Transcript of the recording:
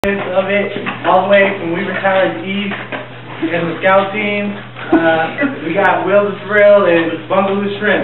of it, all the way from Weaver Towers East and the scout team. We got Will the Thrill and Bungaloo Shrimp.